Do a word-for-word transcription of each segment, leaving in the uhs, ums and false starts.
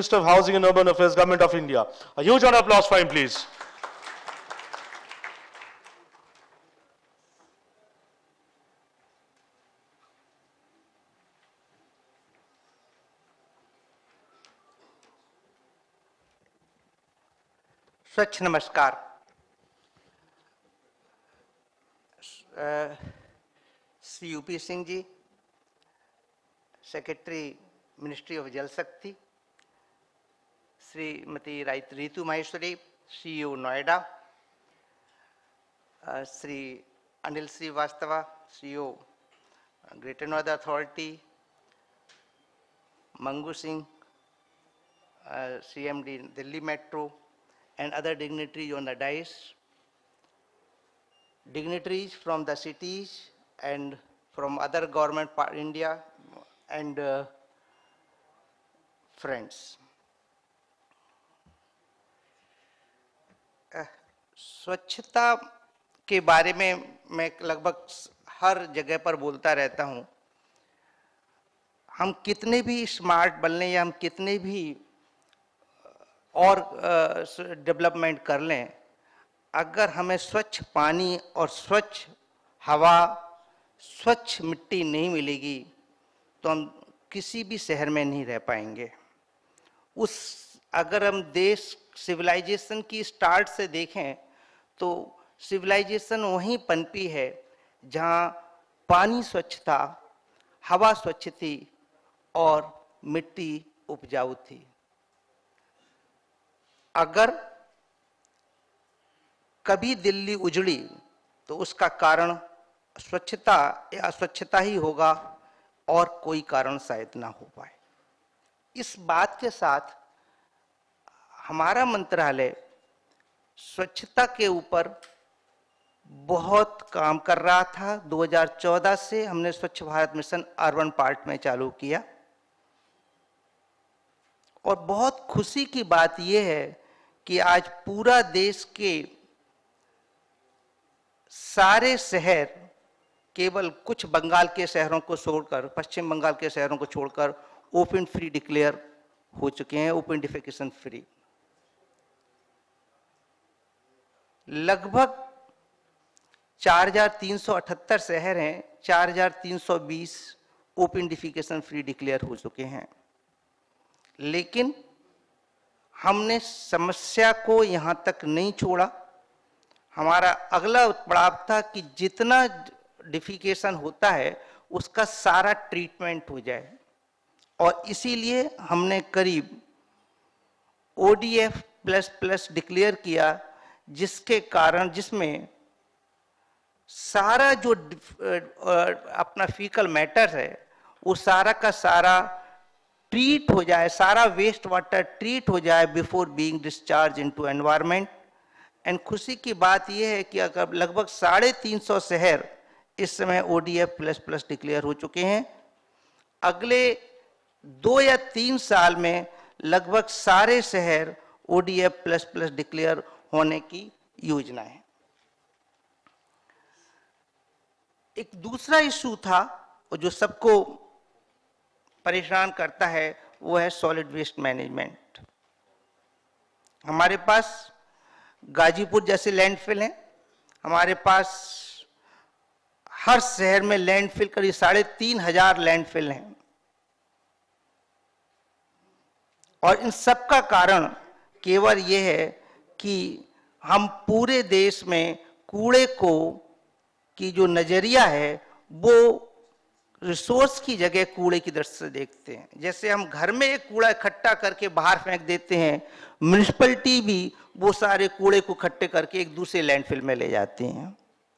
Minister of Housing and Urban Affairs, Government of India. A huge round of applause for him, please. स्वच्छ नमस्कार। Shri U P Singh ji, secretary ministry of Jal Shakti, Shrimati Ritu Maheshwari, CEO Noida, Shri Anil Srivastava, CEO greater Noida authority, Mangu Singh, CMD Delhi metro, and other dignitaries on the dais, dignitaries from the cities and from other government part India, and uh, friends. uh, स्वच्छता के बारे में मैं लगभग हर जगह पर बोलता रहता हूँ। हम कितने भी स्मार्ट बन लें या हम कितने भी और डेवलपमेंट कर लें, अगर हमें स्वच्छ पानी और स्वच्छ हवा, स्वच्छ मिट्टी नहीं मिलेगी तो हम किसी भी शहर में नहीं रह पाएंगे। उस अगर हम देश सिविलाइजेशन की स्टार्ट से देखें तो सिविलाइजेशन वहीं पनपी है जहाँ पानी स्वच्छ था, हवा स्वच्छ थी और मिट्टी उपजाऊ थी। अगर कभी दिल्ली उजड़ी तो उसका कारण स्वच्छता या अस्वच्छता ही होगा और कोई कारण शायद ना हो पाए। इस बात के साथ हमारा मंत्रालय स्वच्छता के ऊपर बहुत काम कर रहा था। दो हज़ार चौदह से हमने स्वच्छ भारत मिशन अर्बन पार्ट में चालू किया और बहुत खुशी की बात यह है कि आज पूरा देश के सारे शहर, केवल कुछ बंगाल के शहरों को छोड़कर, पश्चिम बंगाल के शहरों को छोड़कर ओपन फ्री डिक्लेयर हो चुके हैं, ओपन डिफेकेशन फ्री। लगभग चार हज़ार तीन सौ अठहत्तर शहर हैं, चार हज़ार तीन सौ बीस ओपन डिफेकेशन फ्री डिक्लेयर हो चुके हैं। लेकिन हमने समस्या को यहाँ तक नहीं छोड़ा। हमारा अगला पड़ाव था कि जितना डिफिकेशन होता है उसका सारा ट्रीटमेंट हो जाए और इसीलिए हमने करीब ओडीएफ प्लस प्लस डिक्लेयर किया, जिसके कारण जिसमें सारा जो अपना फीकल मैटर है वो सारा का सारा ट्रीट हो जाए, सारा वेस्ट वाटर ट्रीट हो जाए before being discharge into environment. And खुशी की बात यह है कि अगर लगभग साढ़े तीन सौ शहर इस समय ओडीएफ प्लस प्लस डिक्लेयर हो चुके हैं। अगले दो या तीन साल में लगभग सारे शहर ओडीएफ प्लस प्लस डिक्लेयर होने की योजना है। एक दूसरा इशू था जो सबको परेशान करता है, वो है सॉलिड वेस्ट मैनेजमेंट। हमारे पास गाजीपुर जैसे लैंडफिल हैं, हमारे पास हर शहर में लैंडफिल करीब साढ़े तीन हजार लैंडफिल हैं और इन सब का कारण केवल ये है कि हम पूरे देश में कूड़े को की जो नजरिया है वो रिसोर्स की जगह कूड़े की दृष्टि से देखते हैं। जैसे हम घर में एक कूड़ा इकट्ठा करके बाहर फेंक देते हैं, म्युनिसिपैलिटी भी वो सारे कूड़े को इकट्ठे करके एक दूसरे लैंडफिल में ले जाते हैं।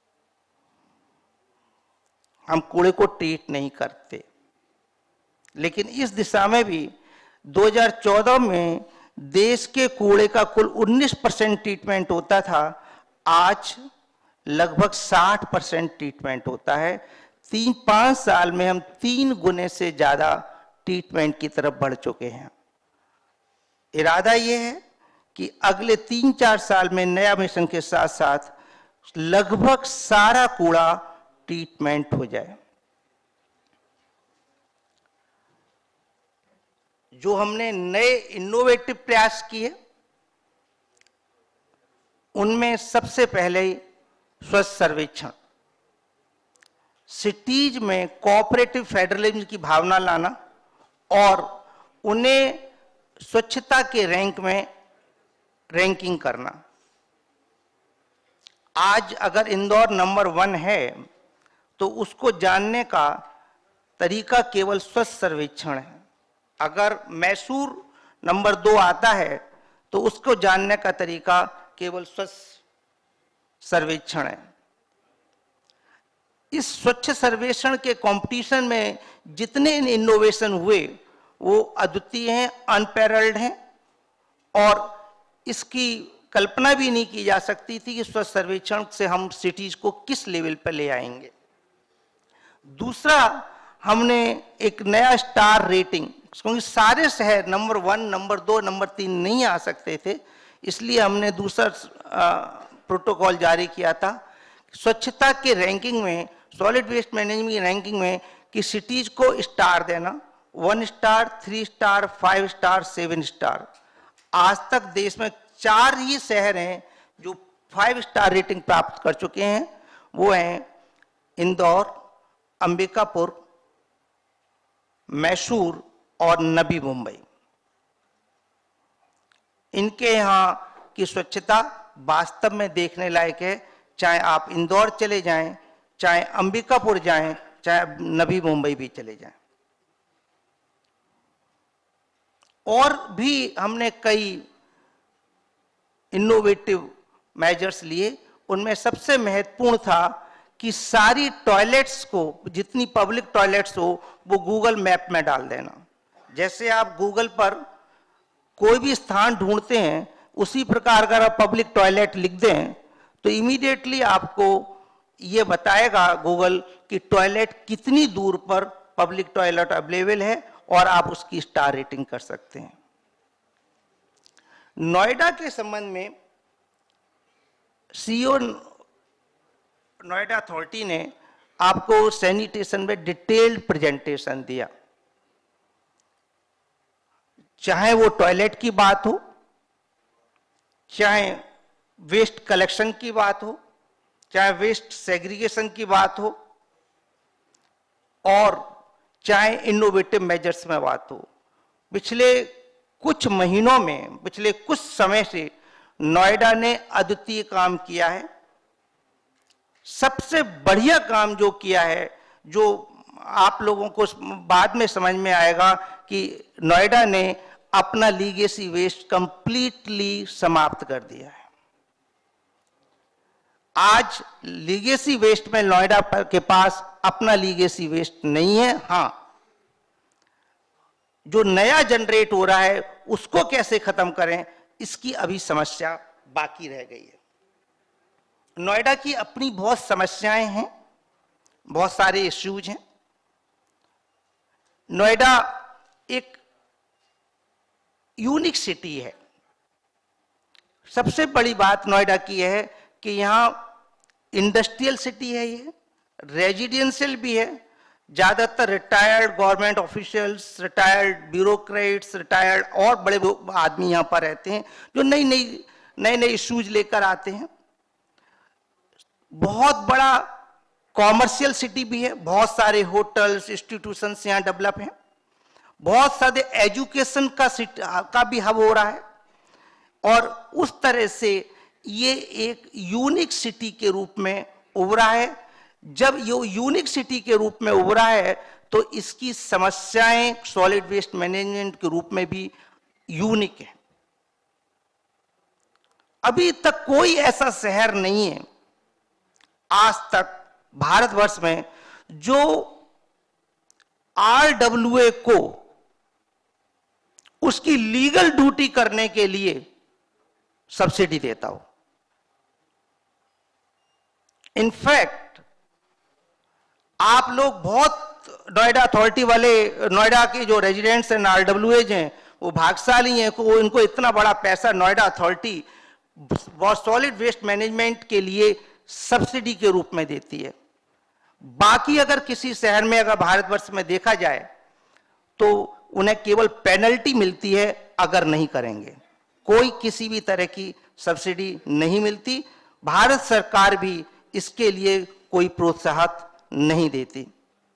हम कूड़े को ट्रीट नहीं करते। लेकिन इस दिशा में भी दो हज़ार चौदह में देश के कूड़े का कुल उन्नीस परसेंट ट्रीटमेंट होता था, आज लगभग साठ परसेंट ट्रीटमेंट होता है। तीन पांच साल में हम तीन गुने से ज्यादा ट्रीटमेंट की तरफ बढ़ चुके हैं। इरादा यह है कि अगले तीन चार साल में नया मिशन के साथ साथ लगभग सारा कूड़ा ट्रीटमेंट हो जाए। जो हमने नए इनोवेटिव प्रयास किए, उनमें सबसे पहले ही स्वच्छ सर्वेक्षण, सिटीज में कोऑपरेटिव फेडरलिज्म की भावना लाना और उन्हें स्वच्छता के रैंक में रैंकिंग करना। आज अगर इंदौर नंबर वन है तो उसको जानने का तरीका केवल स्वच्छ सर्वेक्षण है। अगर मैसूर नंबर दो आता है तो उसको जानने का तरीका केवल स्वच्छ सर्वेक्षण है। इस स्वच्छ सर्वेक्षण के कंपटीशन में जितने इनोवेशन हुए वो अद्वितीय हैं, अनपैरेलल्ड हैं, और इसकी कल्पना भी नहीं की जा सकती थी कि स्वच्छ सर्वेक्षण से हम सिटीज को किस लेवल पर ले आएंगे। दूसरा, हमने एक नया स्टार रेटिंग, क्योंकि सारे शहर नंबर वन, नंबर दो, नंबर तीन नहीं आ सकते थे, इसलिए हमने दूसरा प्रोटोकॉल जारी किया था स्वच्छता के रैंकिंग में, सॉलिड वेस्ट मैनेजमेंट की रैंकिंग में, कि सिटीज को स्टार देना, one star, three star, five star, seven star. आज तक देश में चार ही शहर हैं जो फाइव स्टार रेटिंग प्राप्त कर चुके हैं, वो हैं इंदौर, अंबिकापुर, मैसूर और नवी मुंबई। इनके यहाँ की स्वच्छता वास्तव में देखने लायक है, चाहे आप इंदौर चले जाएं, चाहे अंबिकापुर जाएं, चाहे नवी मुंबई भी चले जाएं। और भी हमने कई इनोवेटिव मेजर्स लिए, उनमें सबसे महत्वपूर्ण था कि सारी टॉयलेट्स को, जितनी पब्लिक टॉयलेट्स हो, वो गूगल मैप में डाल देना। जैसे आप गूगल पर कोई भी स्थान ढूंढते हैं, उसी प्रकार अगर आप पब्लिक टॉयलेट लिख दें तो इमीडिएटली आपको ये बताएगा गूगल कि टॉयलेट कितनी दूर पर पब्लिक टॉयलेट अवेलेबल है, और आप उसकी स्टार रेटिंग कर सकते हैं। नोएडा के संबंध में सीईओ नोएडा अथॉरिटी ने आपको सैनिटेशन में डिटेल्ड प्रेजेंटेशन दिया। चाहे वो टॉयलेट की बात हो, चाहे वेस्ट कलेक्शन की बात हो, चाहे वेस्ट सेग्रीगेशन की बात हो, और चाहे इनोवेटिव मेजर्स में बात हो। पिछले कुछ महीनों में, पिछले कुछ समय से नोएडा ने अद्वितीय काम किया है। सबसे बढ़िया काम जो किया है, जो आप लोगों को बाद में समझ में आएगा, कि नोएडा ने अपना लीगेसी वेस्ट कंप्लीटली समाप्त कर दिया है। आज लीगेसी वेस्ट में नोएडा के पास अपना लीगेसी वेस्ट नहीं है। हां, जो नया जनरेट हो रहा है उसको कैसे खत्म करें, इसकी अभी समस्या बाकी रह गई है। नोएडा की अपनी बहुत समस्याएं हैं, बहुत सारे इश्यूज हैं। नोएडा एक यूनिक सिटी है। सबसे बड़ी बात नोएडा की है कि यहां इंडस्ट्रियल सिटी है, ये रेजिडेंशियल भी है। ज्यादातर retired government officials, retired bureaucrats, retired और बड़े आदमी यहां पर रहते हैं, जो नई नई नए नए इश्यूज लेकर आते हैं। बहुत बड़ा कॉमर्शियल सिटी भी है, बहुत सारे होटल्स, इंस्टीट्यूशंस यहां डेवलप हैं। बहुत सारे एजुकेशन का का भी हब हो रहा है, और उस तरह से ये एक यूनिक सिटी के रूप में उभरा है। जब ये यूनिक सिटी के रूप में उभरा है तो इसकी समस्याएं सॉलिड वेस्ट मैनेजमेंट के रूप में भी यूनिक है। अभी तक कोई ऐसा शहर नहीं है आज तक भारतवर्ष में जो आरडब्ल्यूए को उसकी लीगल ड्यूटी करने के लिए सब्सिडी देता हो। इनफैक्ट आप लोग बहुत नोएडा अथॉरिटी वाले, नोएडा के जो रेजिडेंट्स हैं, आरडब्ल्यूएज हैं, वो भाग्यशाली हैं कि वो इनको इतना बड़ा पैसा Noida authority solid waste management के लिए सब्सिडी के रूप में देती है। बाकी अगर किसी शहर में, अगर भारतवर्ष में देखा जाए, तो उन्हें केवल पेनल्टी मिलती है अगर नहीं करेंगे, कोई किसी भी तरह की सब्सिडी नहीं मिलती। भारत सरकार भी इसके लिए कोई प्रोत्साहन नहीं देती।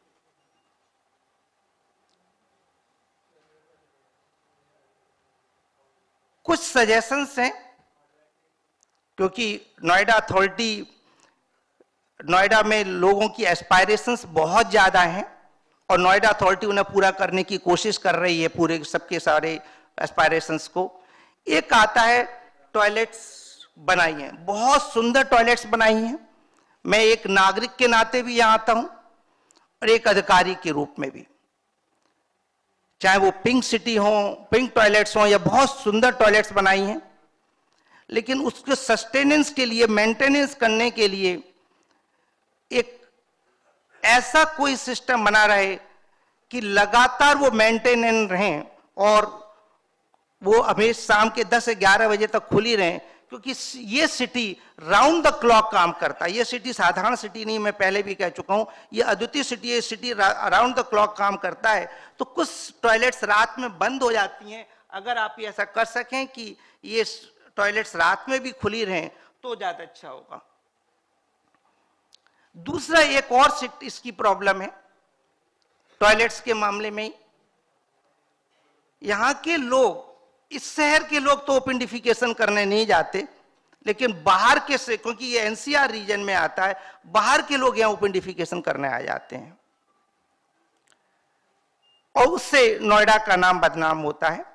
कुछ सजेशंस हैं, क्योंकि नोएडा अथॉरिटी, नोएडा में लोगों की एस्पायरेशंस बहुत ज़्यादा हैं और नोएडा अथॉरिटी उन्हें पूरा करने की कोशिश कर रही है, पूरे सबके सारे एस्पायरेशंस को। एक आता है टॉयलेट्स बनाई हैं, बहुत सुंदर टॉयलेट्स बनाई हैं। मैं एक नागरिक के नाते भी यहाँ आता हूँ और एक अधिकारी के रूप में भी। चाहे वो पिंक सिटी हो, पिंक टॉयलेट्स हो, या बहुत सुंदर टॉयलेट्स बनाई हैं, लेकिन उसके सस्टेनेंस के लिए, मेंटेनेंस करने के लिए एक ऐसा कोई सिस्टम बना रहे कि लगातार वो मेंटेनेंस रहें और वो हमेशा शाम के दस से ग्यारह बजे तक खुली रहें, क्योंकि ये सिटी राउंड द क्लॉक काम करता है। ये सिटी साधारण सिटी नहीं, मैं पहले भी कह चुका हूं, ये अद्वितीय सिटी है। सिटी राउंड द क्लॉक काम करता है। तो कुछ टॉयलेट्स रात में बंद हो जाती हैं, अगर आप ये ऐसा कर सकें कि ये टॉयलेट्स रात में भी खुली रहें तो ज्यादा अच्छा होगा। दूसरा एक और इसकी प्रॉब्लम है टॉयलेट्स के मामले में, यहां के लोग, इस शहर के लोग तो ओपन करने नहीं जाते, लेकिन बाहर के से, क्योंकि ये एनसीआर रीजन में आता है, बाहर के लोग यहां ओपन करने आ जाते हैं और उससे नोएडा का नाम बदनाम होता है।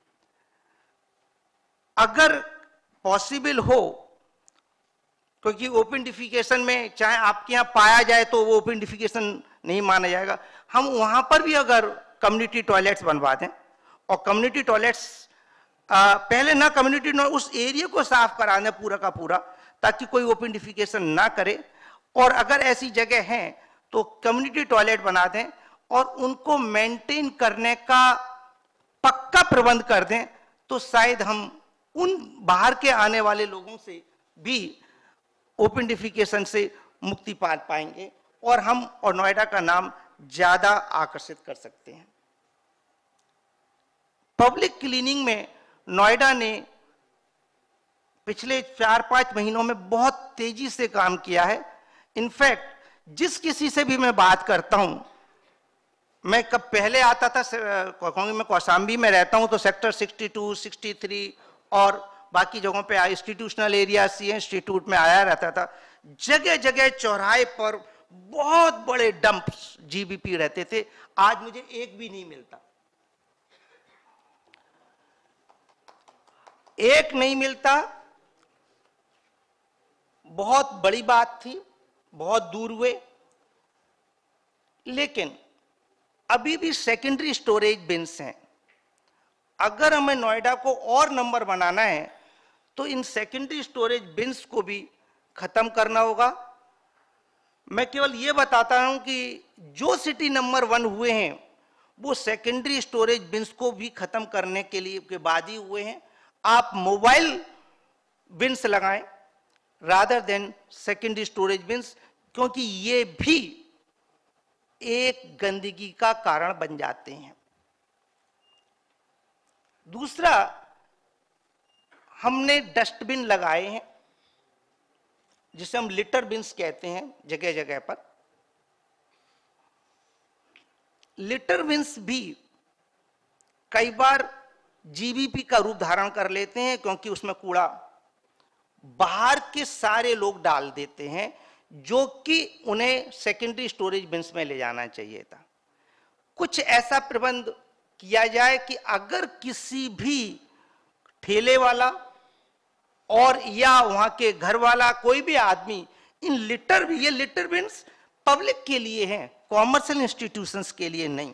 अगर पॉसिबल हो, क्योंकि ओपन डिफिकेशन में चाहे आपके यहां पाया जाए तो वो ओपन डिफिकेशन नहीं माना जाएगा, हम वहां पर भी अगर कम्युनिटी टॉयलेट्स बनवा दें और कम्युनिटी टॉयलेट्स पहले ना कम्युनिटी उस एरिया को साफ करा दें पूरा का पूरा, ताकि कोई ओपन डिफिकेशन ना करे, और अगर ऐसी जगह हैं तो कम्युनिटी टॉयलेट बना दें और उनको मेंटेन करने का पक्का प्रबंध कर दें, तो शायद हम उन बाहर के आने वाले लोगों से भी ओपन डिफिकेशन से मुक्ति पा पाएंगे और हम और नोएडा का नाम ज्यादा आकर्षित कर सकते हैं। पब्लिक क्लीनिंग में नोएडा ने पिछले चार पांच महीनों में बहुत तेजी से काम किया है। इनफैक्ट जिस किसी से भी मैं बात करता हूं, मैं कब पहले आता था, क्योंकि मैं कौशाम्बी में रहता हूं, तो सेक्टर बासठ, तिरसठ और बाकी जगहों पे इंस्टीट्यूशनल एरिया सी इंस्टीट्यूट में आया रहता था। जगह जगह चौराहे पर बहुत बड़े डंप्स जीबीपी रहते थे, आज मुझे एक भी नहीं मिलता, एक नहीं मिलता। बहुत बड़ी बात थी, बहुत दूर हुए, लेकिन अभी भी सेकेंडरी स्टोरेज बिन्स हैं। अगर हमें नोएडा को और नंबर बनाना है तो इन सेकेंडरी स्टोरेज बिन्स को भी खत्म करना होगा। मैं केवल ये बताता हूं कि जो सिटी नंबर वन हुए हैं वो सेकेंडरी स्टोरेज बिन्स को भी खत्म करने के लिए के बाद ही हुए हैं। आप मोबाइल बिन्स लगाएं rather than secondary storage bins, क्योंकि ये भी एक गंदगी का कारण बन जाते हैं। दूसरा, हमने डस्टबिन लगाए हैं जिसे हम लिटर बिन्स कहते हैं जगह जगह पर। लिटर बिन्स भी कई बार जीबीपी का रूप धारण कर लेते हैं, क्योंकि उसमें कूड़ा बाहर के सारे लोग डाल देते हैं, जो कि उन्हें सेकेंडरी स्टोरेज बिन्स में ले जाना चाहिए था। कुछ ऐसा प्रबंध किया जाए कि अगर किसी भी ठेले वाला और या वहां के घर वाला कोई भी आदमी इन लिटर भी, ये लिटर बिन्स पब्लिक के लिए हैं, कॉमर्शियल इंस्टीट्यूशंस के लिए नहीं।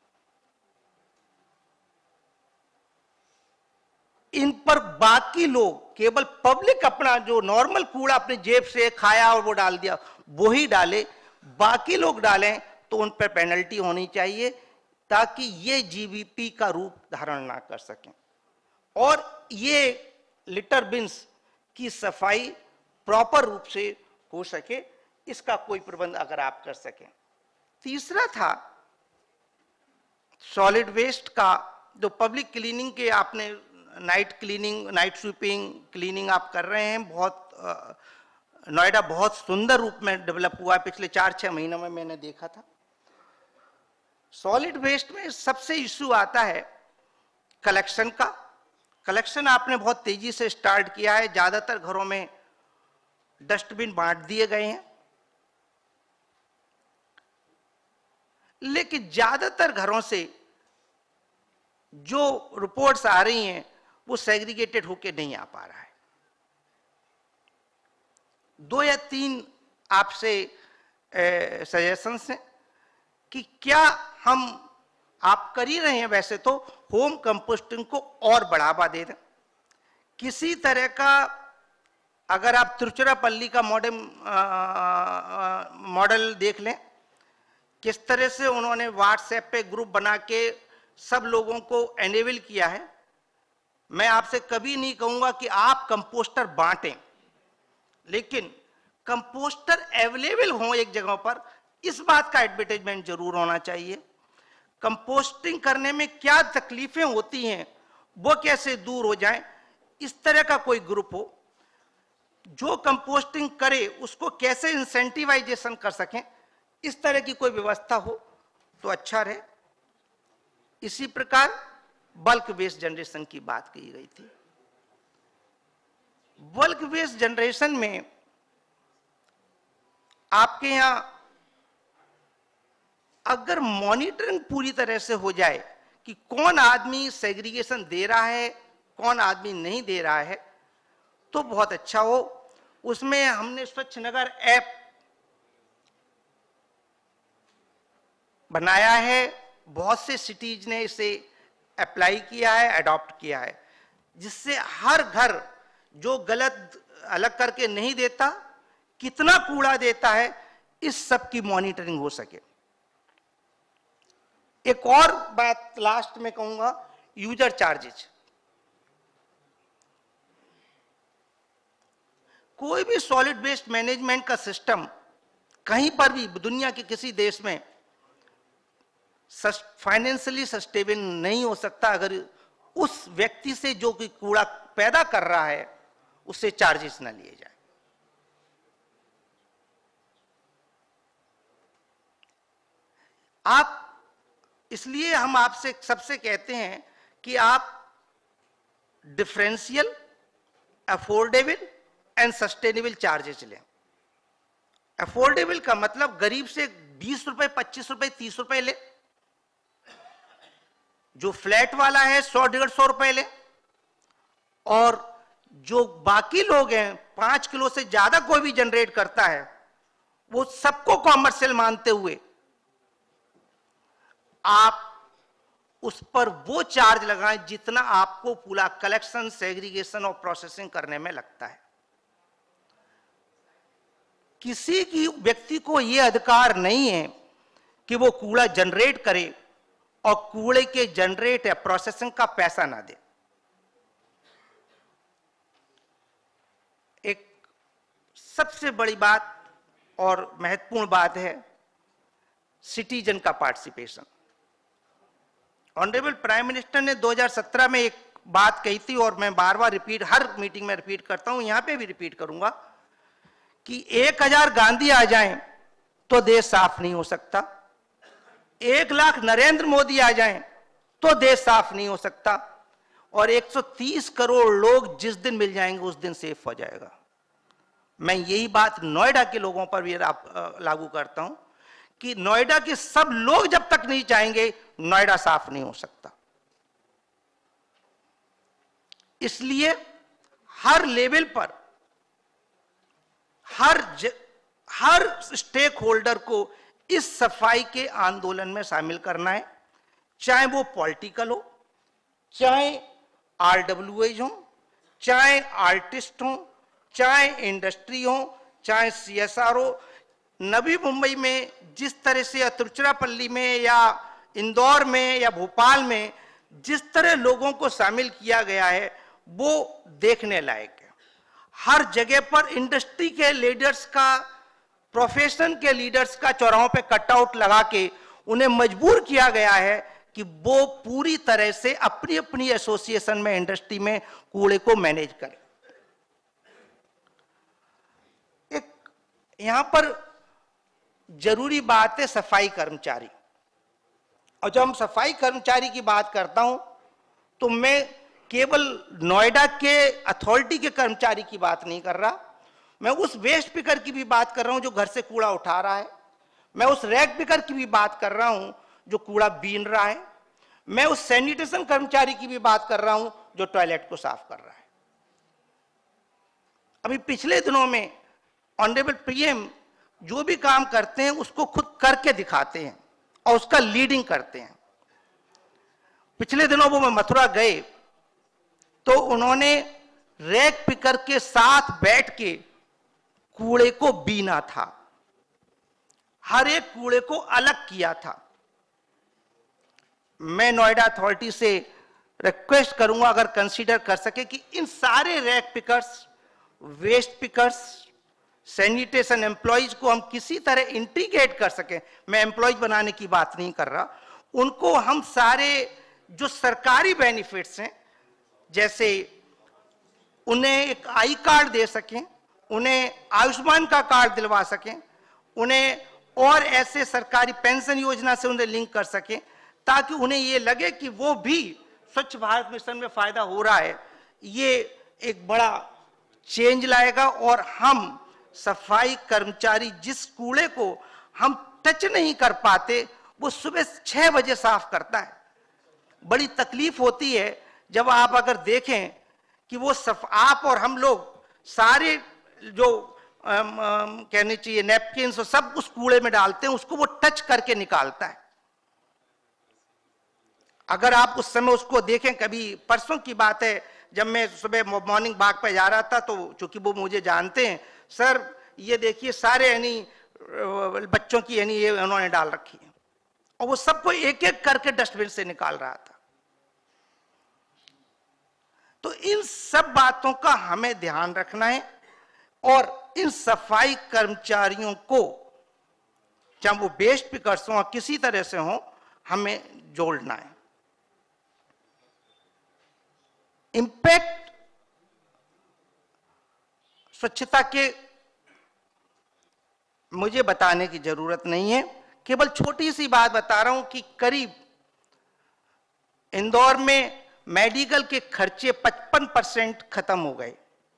इन पर बाकी लोग, केवल पब्लिक अपना जो नॉर्मल कूड़ा अपने जेब से खाया और वो डाल दिया वो ही डाले, बाकी लोग डालें तो उन पर पेनल्टी होनी चाहिए, ताकि ये जीबीपी का रूप धारण ना कर सकें और ये लिटर बिन्स की सफाई प्रॉपर रूप से हो सके, इसका कोई प्रबंध अगर आप कर सकें। तीसरा था सॉलिड वेस्ट का जो पब्लिक क्लीनिंग के आपने night cleaning, night sweeping cleaning आप कर रहे हैं, बहुत नोएडा बहुत सुंदर रूप में डेवलप हुआ है पिछले चार छह महीनों में, मैंने देखा था। सॉलिड वेस्ट में सबसे इश्यू आता है कलेक्शन का। कलेक्शन आपने बहुत तेजी से स्टार्ट किया है, ज्यादातर घरों में डस्टबिन बांट दिए गए हैं, लेकिन ज्यादातर घरों से जो रिपोर्ट्स आ रही हैं वो सेग्रीगेटेड होके नहीं आ पा रहा है। दो या तीन आपसे सजेशंस हैं कि क्या हम, आप कर ही रहे हैं वैसे तो, होम कंपोस्टिंग को और बढ़ावा दे दें। किसी तरह का, अगर आप तिरुचिरापल्ली का मॉडल मॉडल देख लें, किस तरह से उन्होंने व्हाट्सएप पे ग्रुप बना के सब लोगों को एनेबल किया है। मैं आपसे कभी नहीं कहूंगा कि आप कंपोस्टर बांटें, लेकिन कंपोस्टर अवेलेबल हो एक जगह पर, इस बात का एडवर्टाइजमेंट जरूर होना चाहिए। कंपोस्टिंग करने में क्या तकलीफें होती हैं वो कैसे दूर हो जाएं, इस तरह का कोई ग्रुप हो। जो कंपोस्टिंग करे उसको कैसे इंसेंटिवाइजेशन कर सकें, इस तरह की कोई व्यवस्था हो तो अच्छा रहे। इसी प्रकार बल्क वेस्ट जनरेशन की बात की गई थी। बल्क वेस्ट जनरेशन में आपके यहां अगर मॉनिटरिंग पूरी तरह से हो जाए कि कौन आदमी सेग्रीगेशन दे रहा है, कौन आदमी नहीं दे रहा है, तो बहुत अच्छा हो। उसमें हमने स्वच्छ नगर ऐप बनाया है, बहुत से सिटीज ने इसे अप्लाई किया है, अडॉप्ट किया है, जिससे हर घर जो गलत अलग करके नहीं देता, कितना कूड़ा देता है, इस सब की मॉनिटरिंग हो सके। एक और बात लास्ट में कहूंगा, यूजर चार्जेज। कोई भी सॉलिड वेस्ट मैनेजमेंट का सिस्टम कहीं पर भी दुनिया के किसी देश में फाइनेंशियली सस्टेनेबल नहीं हो सकता अगर उस व्यक्ति से जो कि कूड़ा पैदा कर रहा है उससे चार्जेस ना लिए जाए। आप, इसलिए हम आपसे सबसे कहते हैं कि आप differential, affordable and sustainable charges लें। अफोर्डेबल का मतलब गरीब से बीस रुपए, पच्चीस रुपए, तीस रुपए ले, जो फ्लैट वाला है सौ डेढ़ सौ रुपए ले, और जो बाकी लोग हैं पांच किलो से ज्यादा कोई भी जनरेट करता है वो सबको कॉमर्शियल मानते हुए आप उस पर वो चार्ज लगाएं जितना आपको पूरा कलेक्शन, सेग्रीगेशन और प्रोसेसिंग करने में लगता है। किसी की व्यक्ति को यह अधिकार नहीं है कि वो कूड़ा जनरेट करे और कूड़े के जनरेट या प्रोसेसिंग का पैसा ना दे। एक सबसे बड़ी बात और महत्वपूर्ण बात है सिटीजन का पार्टिसिपेशन। ऑनरेबल प्राइम मिनिस्टर ने दो हज़ार सत्रह में एक बात कही थी और मैं बार बार रिपीट, हर मीटिंग में रिपीट करता हूं, यहां पे भी रिपीट करूंगा कि एक हजार गांधी आ जाएं तो देश साफ नहीं हो सकता, एक लाख नरेंद्र मोदी आ जाएं तो देश साफ नहीं हो सकता, और एक सौ तीस करोड़ लोग जिस दिन मिल जाएंगे उस दिन सेफ हो जाएगा। मैं यही बात नोएडा के लोगों पर भी लागू करता हूं कि नोएडा के सब लोग जब तक नहीं चाहेंगे नोएडा साफ नहीं हो सकता। इसलिए हर लेवल पर हर ज, हर स्टेक होल्डर को इस सफाई के आंदोलन में शामिल करना है, चाहे वो पॉलिटिकल हो, चाहे आरडब्ल्यूएज हो, चाहे आर्टिस्ट हो, चाहे इंडस्ट्री हो, चाहे सीएसआर हो। नवी मुंबई में जिस तरह से, या तिरुचिरापल्ली में, या इंदौर में, या भोपाल में जिस तरह लोगों को शामिल किया गया है वो देखने लायक है। हर जगह पर इंडस्ट्री के लीडर्स का, प्रोफेशन के लीडर्स का चौराहों पे कटआउट लगा के उन्हें मजबूर किया गया है कि वो पूरी तरह से अपनी अपनी एसोसिएशन में, इंडस्ट्री में कूड़े को मैनेज करे। एक यहां पर जरूरी बात है सफाई कर्मचारी। और जब हम सफाई कर्मचारी की बात करता हूं तो मैं केवल नोएडा के अथॉरिटी के कर्मचारी की बात नहीं कर रहा, मैं उस वेस्ट पिकर की भी बात कर रहा हूं जो घर से कूड़ा उठा रहा है, मैं उस रैक पिकर की भी बात कर रहा हूं जो कूड़ा बीन रहा है, मैं उस सैनिटेशन कर्मचारी की भी बात कर रहा हूं जो टॉयलेट को साफ कर रहा है। अभी पिछले दिनों में ऑनरेबल पीएम जो भी काम करते हैं उसको खुद करके दिखाते हैं और उसका लीडिंग करते हैं। पिछले दिनों वो मथुरा गए तो उन्होंने रैक पिकर के साथ बैठ के कूड़े को बीना था, हर एक कूड़े को अलग किया था। मैं नोएडा अथॉरिटी से रिक्वेस्ट करूंगा अगर कंसीडर कर सके कि इन सारे rag pickers, waste pickers, sanitation employees को हम किसी तरह इंटीग्रेट कर सकें। मैं एम्प्लॉइज बनाने की बात नहीं कर रहा, उनको हम सारे जो सरकारी बेनिफिट्स हैं, जैसे उन्हें एक आई कार्ड दे सकें, उन्हें आयुष्मान का कार्ड दिलवा सकें, उन्हें और ऐसे सरकारी पेंशन योजना से उन्हें लिंक कर सकें ताकि उन्हें ये लगे कि वो भी स्वच्छ भारत मिशन में फायदा हो रहा है। ये एक बड़ा चेंज लाएगा और हम सफाई कर्मचारी जिस कूड़े को हम टच नहीं कर पाते वो सुबह छह बजे साफ करता है। बड़ी तकलीफ होती है जब आप अगर देखें कि वो सफ आप और हम लोग सारे जो आम, आम, कहने चाहिए नैपकिन और सब उस कूड़े में डालते हैं, उसको वो टच करके निकालता है। अगर आप उस समय उसको देखें, कभी परसों की बात है जब मैं सुबह मॉर्निंग वॉक पे जा रहा था तो चूंकि वो मुझे जानते हैं, सर ये देखिए सारे यानी बच्चों की यानी ये उन्होंने डाल रखी है, और वो सबको एक एक करके डस्टबिन से निकाल रहा था। तो इन सब बातों का हमें ध्यान रखना है और इन सफाई कर्मचारियों को, चाहे वो वेस्ट पिकर्स हों किसी तरह से हों, हमें जोड़ना है। इंपैक्ट स्वच्छता के मुझे बताने की जरूरत नहीं है, केवल छोटी सी बात बता रहा हूं कि करीब इंदौर में मेडिकल के खर्चे पचपन परसेंट खत्म हो गए।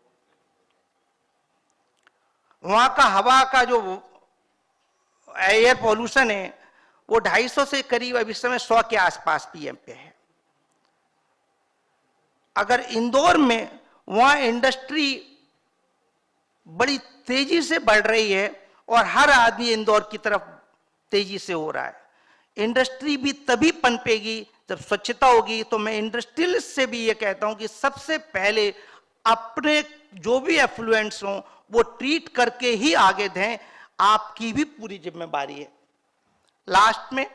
वहां का हवा का जो एयर पॉल्यूशन है वो ढाई सौ से करीब अभी समय सौ के आसपास पीएम पे है। अगर इंदौर में वहां इंडस्ट्री बड़ी तेजी से बढ़ रही है और हर आदमी इंदौर की तरफ तेजी से हो रहा है, इंडस्ट्री भी तभी पनपेगी जब स्वच्छता होगी। तो मैं इंडस्ट्रियलिस्ट से भी ये कहता हूं कि सबसे पहले अपने जो भी एफ्लुएंट्स हों वो ट्रीट करके ही आगे दें, आपकी भी पूरी जिम्मेदारी है। लास्ट में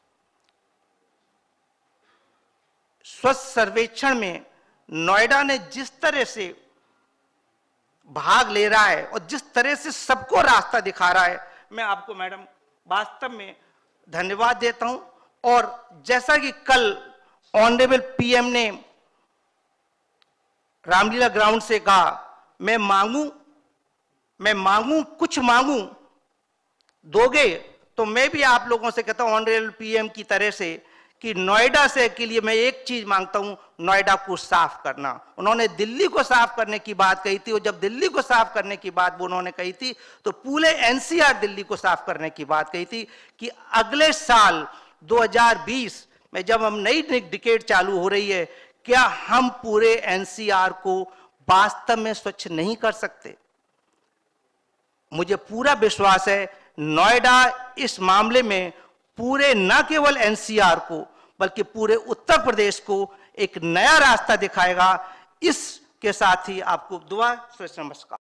स्वच्छ सर्वेक्षण में नोएडा ने जिस तरह से भाग ले रहा है और जिस तरह से सबको रास्ता दिखा रहा है, मैं आपको मैडम वास्तव में धन्यवाद देता हूं। और जैसा कि कल ऑनरेबल पीएम ने रामलीला ग्राउंड से कहा, मैं मांगू मैं मांगू कुछ मांगू दोगे, तो मैं भी आप लोगों से कहता हूं ऑनरेबल पीएम की तरह से कि नोएडा से के लिए मैं एक चीज मांगता हूं, नोएडा को साफ करना। उन्होंने दिल्ली को साफ करने की बात कही थी और जब दिल्ली को साफ करने की बात वो उन्होंने कही थी तो पूरे एनसीआर दिल्ली को साफ करने की बात कही थी कि अगले साल दो हज़ार बीस में जब हम नई डिकेड चालू हो रही है, क्या हम पूरे एनसीआर को वास्तव में स्वच्छ नहीं कर सकते? मुझे पूरा विश्वास है नोएडा इस मामले में पूरे न केवल एनसीआर को बल्कि पूरे उत्तर प्रदेश को एक नया रास्ता दिखाएगा। इसके साथ ही आपको दुआ, नमस्कार।